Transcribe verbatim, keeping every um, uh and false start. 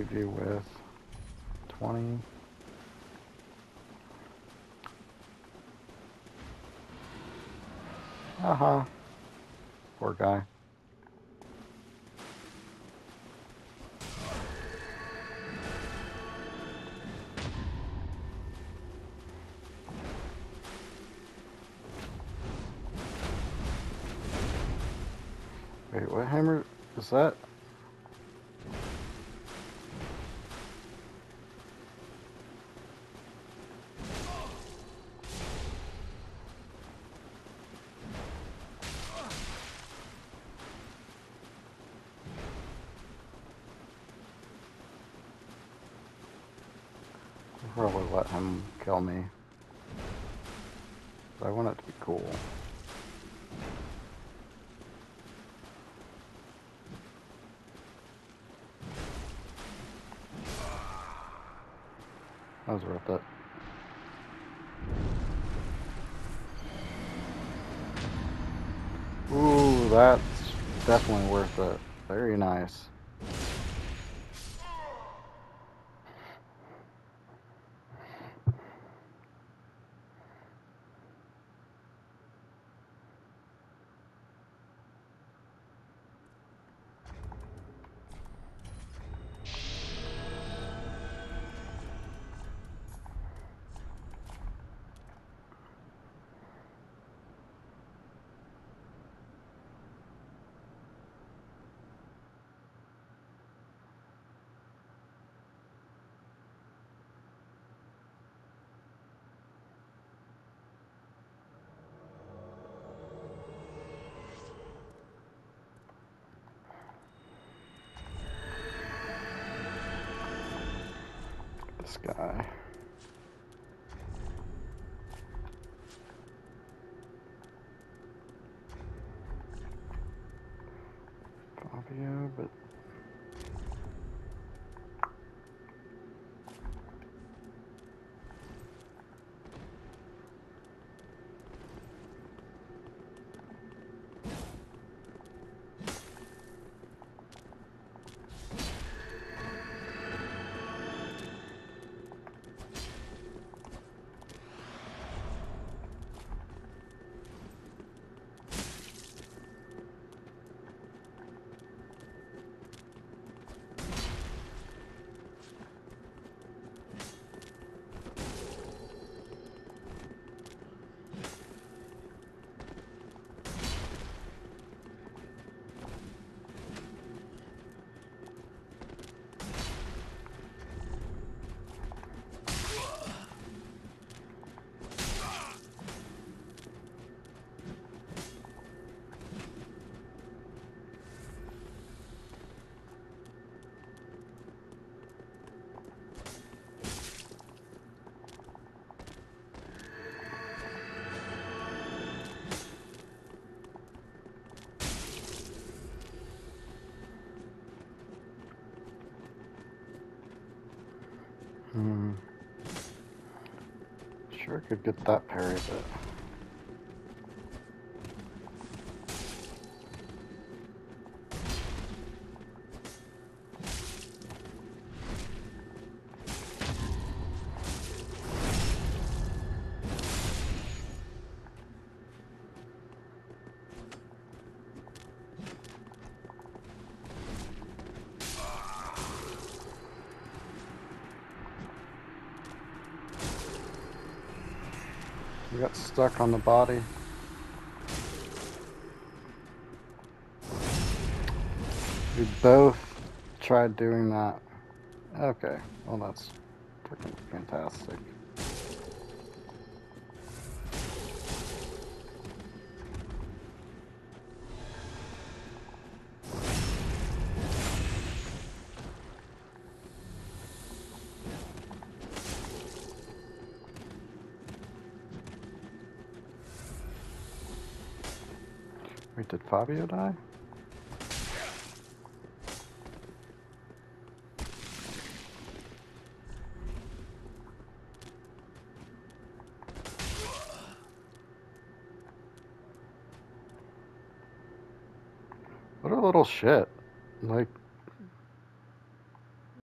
leave you with twenty. Uh-huh. Poor guy. Wait, what hammer is that? I'll probably let him kill me. I want it to be cool. That was worth it. Ooh, that's definitely worth it. Very nice. This guy. Fabio, but hmm. Sure could get that parry, but we got stuck on the body. We both tried doing that. Okay, well that's freaking fantastic. Wait, did Fabio die? What a little shit. Like,